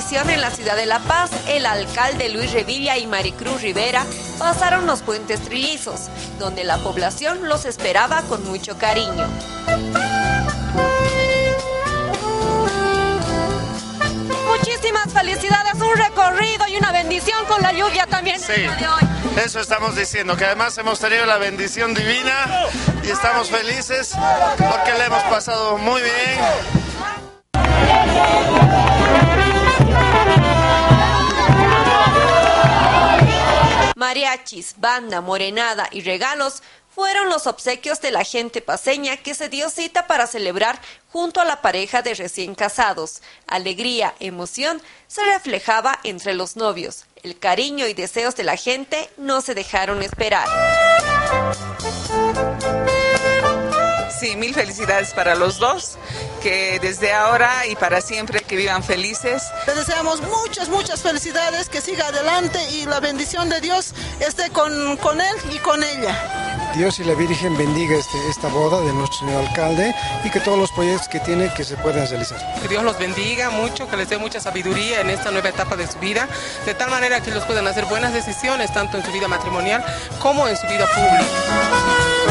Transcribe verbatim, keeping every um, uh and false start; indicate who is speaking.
Speaker 1: bendición en la ciudad de La Paz, el alcalde Luis Revilla y Maricruz Rivera pasaron los puentes trilizos, donde la población los esperaba con mucho cariño. Muchísimas felicidades, un recorrido y una bendición con la lluvia también.
Speaker 2: Sí, eso estamos diciendo, que además hemos tenido la bendición divina y estamos felices porque le hemos pasado muy bien.
Speaker 1: Mariachis, banda, morenada y regalos fueron los obsequios de la gente paceña que se dio cita para celebrar junto a la pareja de recién casados. Alegría, emoción se reflejaba entre los novios. El cariño y deseos de la gente no se dejaron esperar.
Speaker 3: Sí, mil felicidades para los dos, que desde ahora y para siempre que vivan felices.
Speaker 4: Les deseamos muchas, muchas felicidades, que siga adelante y la bendición de Dios esté con, con él y con ella.
Speaker 5: Dios y la Virgen bendiga este, esta boda de nuestro señor alcalde y que todos los proyectos que tiene que se puedan realizar.
Speaker 6: Que Dios los bendiga mucho, que les dé mucha sabiduría en esta nueva etapa de su vida, de tal manera que ellos puedan hacer buenas decisiones tanto en su vida matrimonial como en su vida pública.